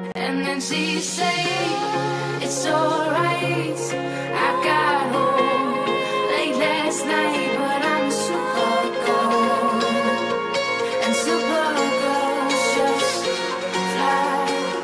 And then she say, it's alright, I got home late last night, but I'm a Supergirl, and Supergirls just fly.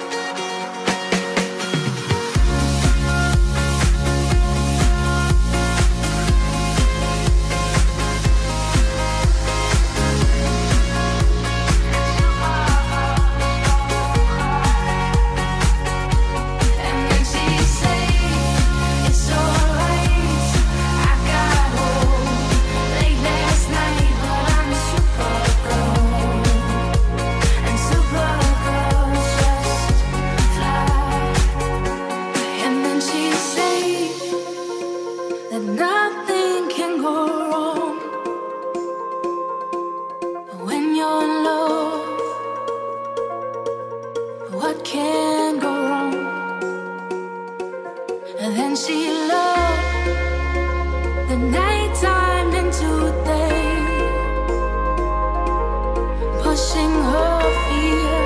Nothing can go wrong when you're in love. What can go wrong? And then she loved the nighttime into day, pushing her fear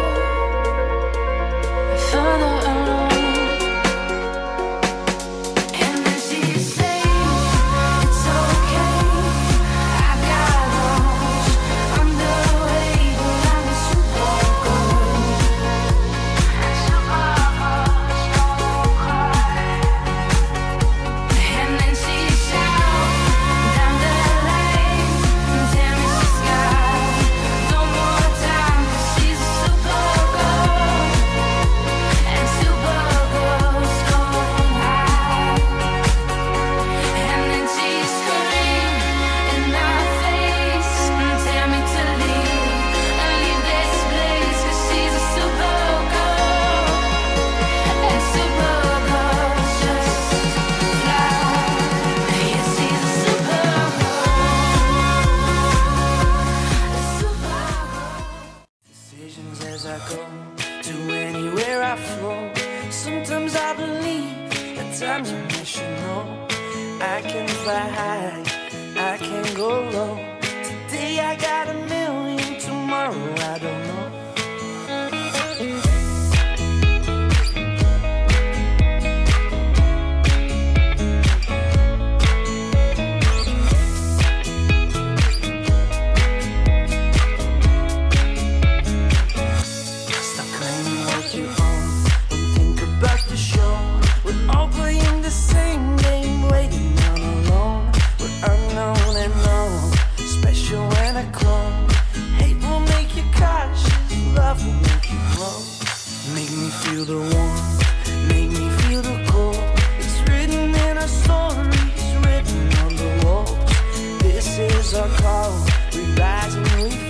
further along. As I go to anywhere I flow, sometimes I believe, at times I wish you know. I can fly high, I can go low. Today I got a million, tomorrow I don't know. Make me feel the warmth, make me feel the cold. It's written in our stories, written on the walls. This is our call, we rise and we fall.